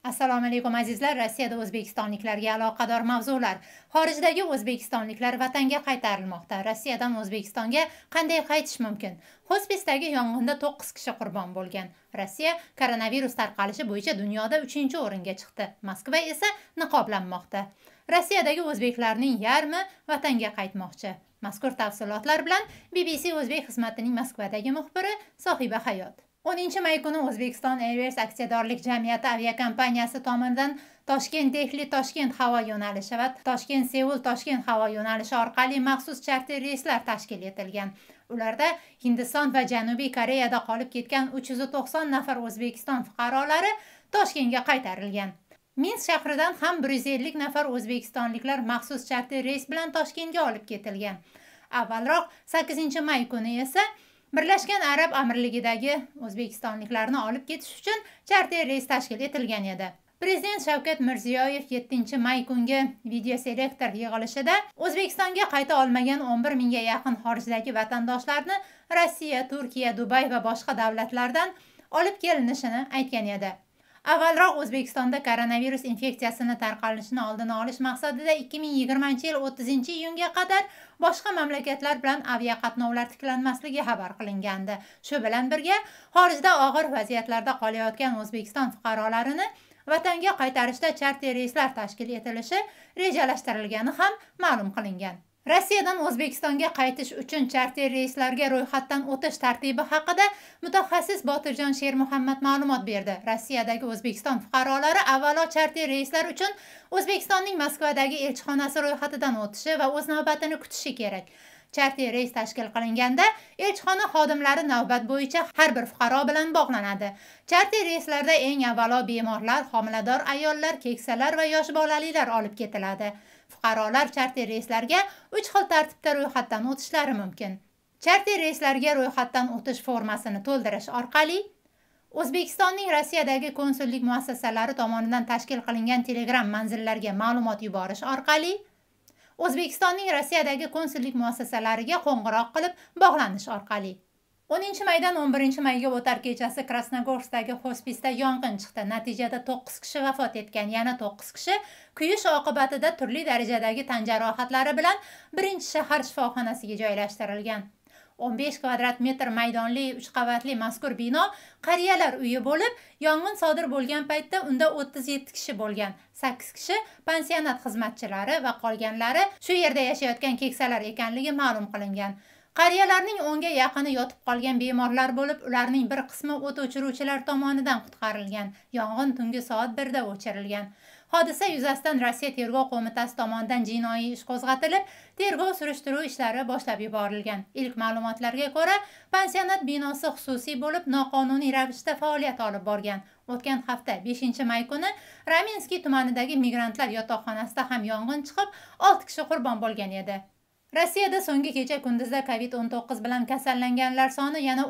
Assalomu alaykum azizlar. Rossiyada o'zbekistonliklarga aloqador mavzular. Xorijdagi o'zbekistonliklar vatanga qaytarilmoqda. Rossiyadan O'zbekistonga qanday qaytish mumkin? Hospisdagi yong'inda 9 kishi qurbon bo'lgan. Rossiya koronavirus tarqalishi bo'yicha dunyoda 3-o'ringa chiqdi. Moskva esa niqoblanmoqda. Rossiyadagi o'zbeklarning yarmi vatanga qaytmoqchi. Mazkur tafsilotlar bilan BBC o'zbek xizmatining Moskvadagi muxbiri Sohiba Hayot. 10 may kuni O'zbekiston Airways aksiyadorlik jamiyati aviakompaniyasi tomonidan Toshkent-Dehli-Toshkent havo yo'nalishi va Toshkent-Seul-Toshkent havo yo'nalishi orqali maxsus charter reyslar tashkil etilgan. Ularda Hindiston va Janubiy Koreyada qolib ketgan 390 nafar O'zbekiston fuqarolari Toshkentga qaytarilgan. Minsk shahridan ham 150 nafar o'zbekistonliklar maxsus charter reys bilan Toshkentga olib ketilgan. Avvalroq 8-may kuni esa Birlashgan Arab Amirligidagi o'zbekistonliklarni olib ketish uchun charter reys tashkil etilgan edi. Prezident Shavkat Mirziyoyev 7-may kungi videoselektor yig'ilishida O'zbekistonga qayta olmagan 11 mingga yaqin xorijdagi vatandoshlarni Rossiya, Turkiya, Dubay va boshqa davlatlardan olib kelinishini aytgan edi. Avvalroq O'zbekistonda koronavirus infeksiyasini tarqalishini oldini olish maqsadida 2020-yil 30-iyunga qadar boshqa mamlakatlar bilan aviaqatnovlar tiklanmasligi xabar qilingandi. Shu bilan birga xorijda og'ir vaziyatlarda qolayotgan O'zbekiston fuqarolarini vatanga qaytarishda charter reyslar tashkil etilishi rejalashtirilgani ham ma'lum qilingan. Rossiyadan O'zbekistonga qaytish uchun charter reyslarga ro'yxatdan o'tish tartibi haqida mutaxassis Botirjon Shermuhammad ma'lumot berdi. Rossiyadagi O'zbekiston fuqarolari avvalo charter reyslar uchun O'zbekistonning Moskvadagi elchixonasi ro'yxatidan o'tishi va o'z navbatini kutishi kerak. Charter reys tashkil qilinganda elchixona xodimlari navbat bo'yicha har bir fuqaro bilan bog'lanadi. Charter reyslarda eng avvalo bemorlar, homilador ayollar, keksalar va yosh bolalilar olib ketiladi. Fuqarolar charter reyslarga 3 xil tartibda ro'yxatdan o'tishlari mumkin. Charter reyslarga ro'yxatdan o'tish formasini to'ldirish orqali O'zbekistonning Rossiyadagi konsullik muassasalari tomonidan tashkil qilingan Telegram manzillariga ma'lumot yuborish orqali O'zbekistonning Rossiyadagi konsullik muassasalariga qo'ng'iroq qilib bog'lanish orqali 10-maydan 11-mayga o'tar kechasi Krasnogorskdagi hospisda yong'in chiqdi. Natijada 9 kishi vafot etgan, yana 9 kishi kuyish oqibatida turli darajadagi tan jarohatlari bilan birinchi shahar shifoxonasiga joylashtirilgan. 15 kvadrat metr maydonli 3 qavatli mazkur bino qariyalar uyi bo'lib, yong'in sodir bo'lgan paytda unda 37 kishi bo'lgan. 8 kishi pansionat xizmatchilari va qolganlari shu yerda yashayotgan keksalar ekanligi ma'lum qilingan. Qariyalarning 10 ga yaqini yotib qolgan bemorlar bo'lib, ularning bir qismi o't o'chiruvchilar tomonidan qutqarilgan. Yong'in tungi soat 1 da o'chirilgan. Hodisa yuzasidan Rossiya Tergov qo'mitasi tomonidan jinoiy ish qo'zg'atilib, tergov surishtiruv ishlari boshlab yuborilgan. Ilk ma'lumotlarga ko'ra, pansionat binosi xususiy bo'lib, noqonuniy ravishda faoliyat olib borgan. O'tgan hafta 5-may kuni Ramenskiy tumanidagi migrantlar yotoqxonasida ham yong'in chiqib, 6 kishi qurbon bo'lgan edi. Rossiyada so'nggi kecha kunduzda COVID-19 bilan kasallanganlar soni yana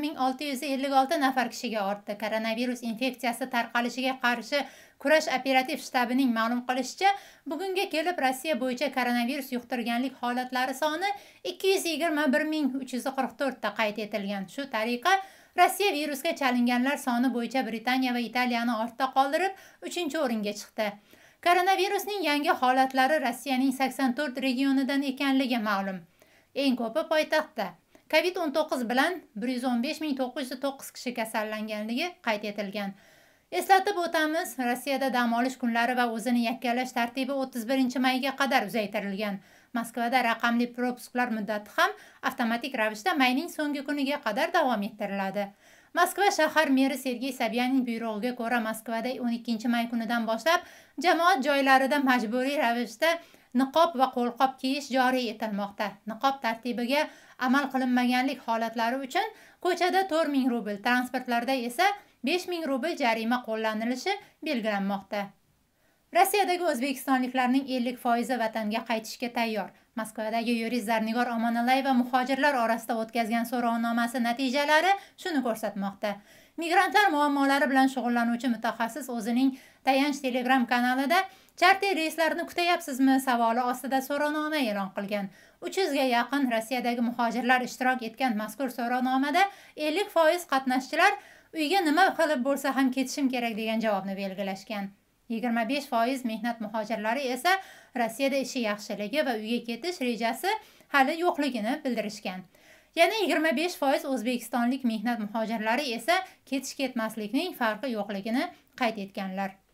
11.656 nafar kishiga ortdi. Koronavirus infeksiyasi tarqalishiga qarshi kurash operativ shtabining ma'lum qilishicha, bugunga kelib Rossiya bo'yicha koronavirus yuqtirganlik holatlari soni 221.344 ta qayd etilgan. Shu tariqa Rossiya virusga chalinganlar soni bo'yicha Britaniya va Italiyani ortda qoldirib 3-o'ringa chiqdi. Koronavirusning yangi holatlari Rossiyaning 84 regionidan ekanligi ma'lum. Eng ko'pi poytaxtda. COVID-19 bilan 115.909 kishi kasallanganligi qayd etilgan. Eslatib o'tamiz, Rossiyada dam olish kunlari va o'zini yakkalash tartibi 31-mayga qadar uzaytirilgan. Moskvada raqamli propisklar muddati ham avtomatik ravishda mayning so'nggi kuniga qadar davom ettiriladi. Moskva shahar meri Sergey Sobyanin buyrug'iga ko'ra Moskvada 12-may kunidan boshlab jamoat joylarida majburiy ravishda niqob va qo'lqop kiyish joriy etilmoqda. Niqob tartibiga amal qilinmaganlik holatlari uchun ko'chada 4000 rubl, transportlarda esa 5000 rubl jarima qo'llanilishi belgilanmoqda. Rossiyadagi o'zbekistonliklarning 50% vatanga qaytishga tayyor. Moskvadagi yurist Zarnigor Omonalayeva muhojirlar orasida o'tkazgan so'rovnomasi natijalari shuni ko'rsatmoqda. Migrantlar muammolari bilan shug'ullanuvchi mutaxassis o'zining tayanch Telegram kanalida charter reyslarni kutayapsizmi savoli ostida so'rovnoma e'lon qilgan. 300 ga yaqin Rossiyadagi muhojirlar ishtirok etgan mazkur so'rovnomada 50% qatnashchilar Uyga nima qilib bo'lsa ham ketishim kerak degan javobni belgilashgan. 25% mehnat muhojirlari esa Rossiyada ishi yaxshiligi va uyga ketish rejasi hali yo'qligini bildirishgan. Yana 25% o'zbekistonlik mehnat muhojirlari esa ketish-ketmaslikning farqi yo'qligini qayd etganlar.